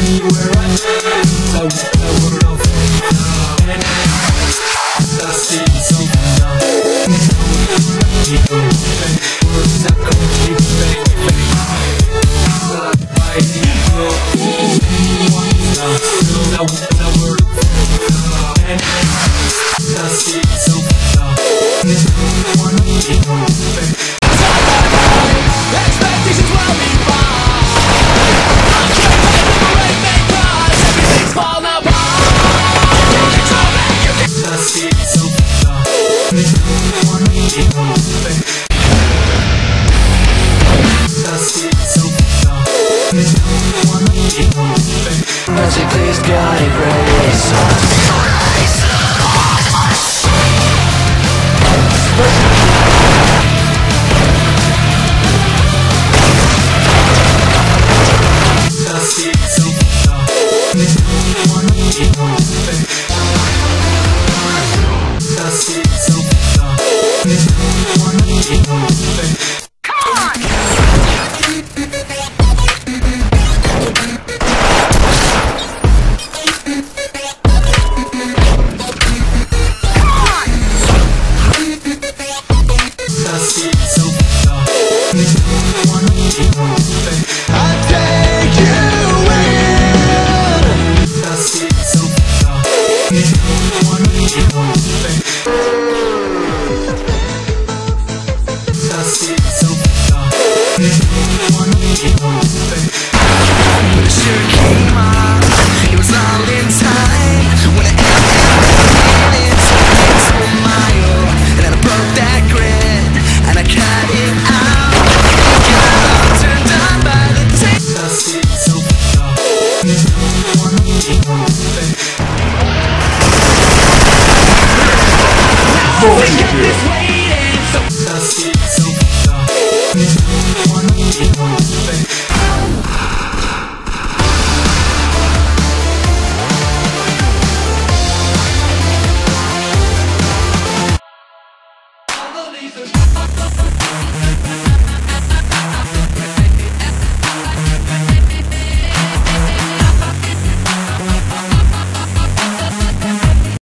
anywhere I would love and I see something now. Words not complete, baby. I need your now. I would and I see something now. Wanna be baby. Expectations will be fine. I'm trying to liberate me, cause everything's falling apart. I see something now. Wanna be baby. I see something now. Wanna be baby. Magically's got it ready.